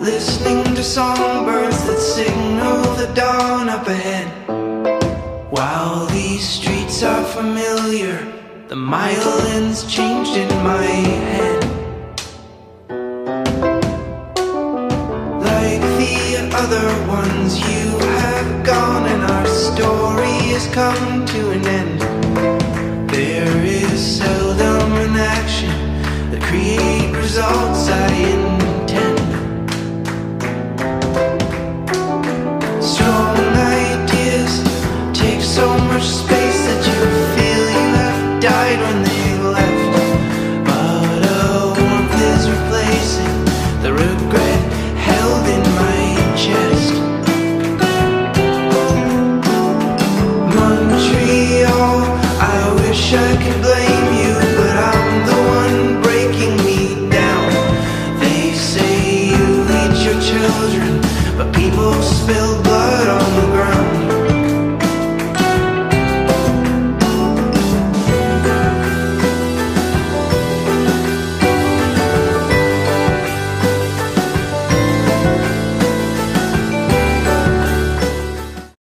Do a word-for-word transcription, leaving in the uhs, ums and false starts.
listening to songbirds that signal the dawn up ahead. While these streets are familiar, the violins changed in my head. Like the other ones, you have gone and our story has come to an end. There is seldom an action that create results I intend. Strong ideas take so much space that you feel you have died when they left. But a warmth is replacing the regret held in my chest. Montreal, I wish I could blame you, but I'm the one breaking me down. They say you eat your children, but people spill